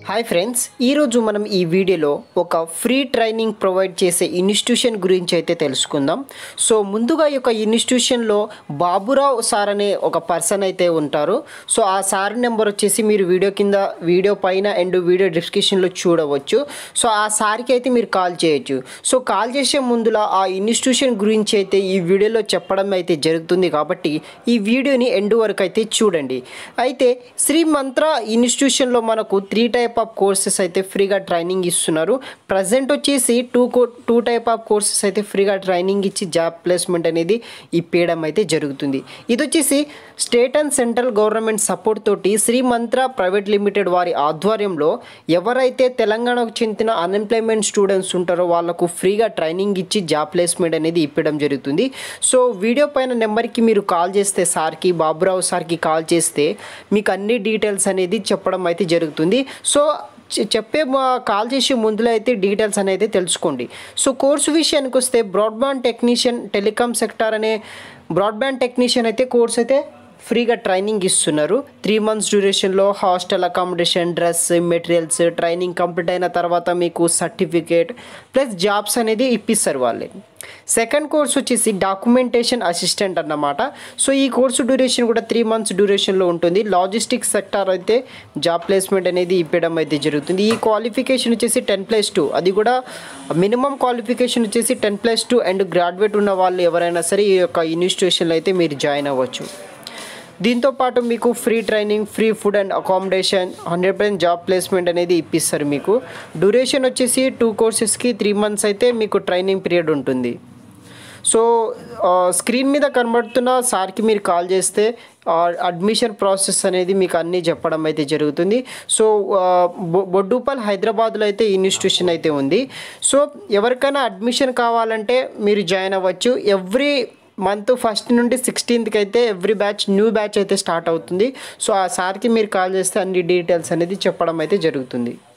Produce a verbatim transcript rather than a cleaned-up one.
Hi friends, ఈరోజు మనం ఈ వీడియోలో ఒక ఫ్రీ ట్రైనింగ్ ప్రొవైడ్ చేసే ఇన్స్టిట్యూషన్ గురించి అయితే తెలుసుకుందాం. సో ముందుగా ఈ యొక్క ఇన్స్టిట్యూషన్లో బాబురావు సార్ అనే ఒక పర్సన్ అయితే ఉంటారు. సో ఆ సార్ నెంబర్ వచ్చేసి మీరు వీడియో కింద వీడియో పైన అండ్ వీడియో డిస్క్రిప్షన్లో చూడవచ్చు. సో ఆ సార్కి అయితే మీరు కాల్ చేయొచ్చు. సో కాల్ చేసే ముందులా ఆ ఇన్స్టిట్యూషన్ గురించి అయితే ఈ వీడియోలో చెప్పడం అయితే జరుగుతుంది కాబట్టి ఈ వీడియోని ఎండ్ వరకు అయితే చూడండి. అయితే శ్రీ మంత్ర ఇన్స్టిట్యూషన్లో మనకు త్రీ టైప్ ఆఫ్ కోర్సెస్ అయితే ఫ్రీగా ట్రైనింగ్ ఇస్తున్నారు. ప్రజెంట్ వచ్చేసి టూ కో టూ టైప్ ఆఫ్ కోర్సెస్ అయితే ఫ్రీగా ట్రైనింగ్ ఇచ్చి జాబ్ ప్లేస్మెంట్ అనేది ఇప్పేయడం అయితే జరుగుతుంది. ఇది వచ్చేసి state and central government support తోటి శ్రీ మంత్ర ప్రైవేట్ లిమిటెడ్ వారి ఆధ్వర్యంలో ఎవరైతే తెలంగాణకు చెందిన అన్ఎంప్లాయ్మెంట్ స్టూడెంట్స్ ఉంటారో వాళ్ళకు ఫ్రీగా ట్రైనింగ్ ఇచ్చి జాబ్ ప్లేస్మెంట్ అనేది ఇప్పడం జరుగుతుంది. సో వీడియో పైన నెంబర్కి మీరు కాల్ చేస్తే సార్కి బాబురావు సార్కి కాల్ చేస్తే మీకు అన్ని డీటెయిల్స్ అనేది చెప్పడం అయితే జరుగుతుంది. సో చెప్పే కాల్ చేసే ముందులో అయితే డీటెయిల్స్ అనేది తెలుసుకోండి. సో కోర్సు విషయానికి వస్తే బ్రాడ్బ్యాండ్ టెక్నీషియన్ టెలికాం సెక్టార్ అనే బ్రాడ్బ్యాండ్ టెక్నీషియన్ అయితే కోర్స్ అయితే ఫ్రీగా ట్రైనింగ్ ఇస్తున్నారు. త్రీ మంత్స్ డ్యూరేషన్లో hostel accommodation, dress, materials, training complete అయిన తర్వాత మీకు సర్టిఫికేట్ ప్లస్ జాబ్స్ అనేది ఇప్పిస్తారు వాళ్ళే. సెకండ్ కోర్స్ వచ్చేసి డాక్యుమెంటేషన్ అసిస్టెంట్ అన్నమాట. సో ఈ కోర్సు డ్యూరేషన్ కూడా త్రీ మంత్స్ డ్యూరేషన్లో ఉంటుంది. లాజిస్టిక్స్ సెక్టార్ అయితే జాబ్ ప్లేస్మెంట్ అనేది ఇప్పడం అయితే జరుగుతుంది. ఈ క్వాలిఫికేషన్ వచ్చేసి టెన్ ప్లస్ టూ, అది కూడా మినిమం క్వాలిఫికేషన్ వచ్చేసి ten plus two and graduate ఉన్న వాళ్ళు ఎవరైనా సరే ఈ యొక్క ఇన్స్టిట్యూషన్లో అయితే మీరు జాయిన్ అవ్వచ్చు. దీంతోపాటు మీకు free training, free food and accommodation, hundred percent job placement అనేది ఇప్పిస్తారు. మీకు డ్యూరేషన్ వచ్చేసి టూ కోర్సెస్కి త్రీ మంత్స్ అయితే మీకు ట్రైనింగ్ పీరియడ్ ఉంటుంది. సో స్క్రీన్ మీద కనబడుతున్న సార్కి మీరు కాల్ చేస్తే అడ్మిషన్ ప్రాసెస్ అనేది మీకు అన్నీ చెప్పడం అయితే జరుగుతుంది. సో బొడ్డుపల్ హైదరాబాద్లో అయితే ఇన్స్టిట్యూషన్ అయితే ఉంది. సో ఎవరికైనా అడ్మిషన్ కావాలంటే మీరు జాయిన్ అవ్వచ్చు. ఎవ్రీ మంత్ ఫస్ట్ నుండి సిక్స్టీన్త్కి అయితే ఎవ్రీ బ్యాచ్ న్యూ బ్యాచ్ అయితే స్టార్ట్ అవుతుంది. సో ఆ సార్కి మీరు కాల్ చేస్తే అన్ని డీటెయిల్స్ అనేది చెప్పడం అయితే జరుగుతుంది.